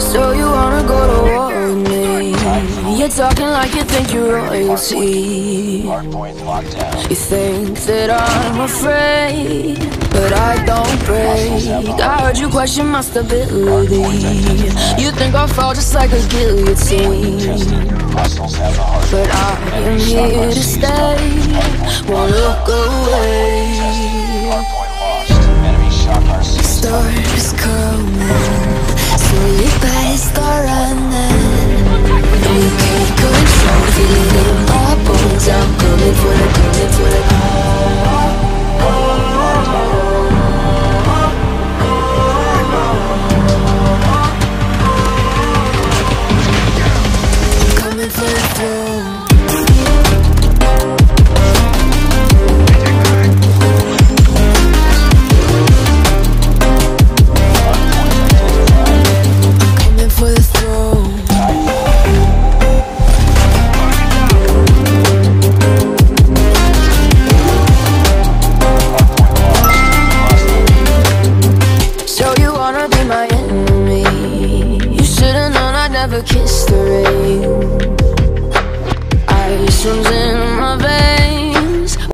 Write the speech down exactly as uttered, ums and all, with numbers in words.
So you wanna go to war with me? You're talking like you think you're royalty. You think that I'm afraid, but I don't break. I heard you question my stability. You think I'll fall just like a guillotine, but I am here to stay. Won't look away. Storm's coming, so you better start running. And you can't control, feel it in my bones. I'm coming for the, coming for the. Coming for the throne. Never kissed the rain. Ice runs in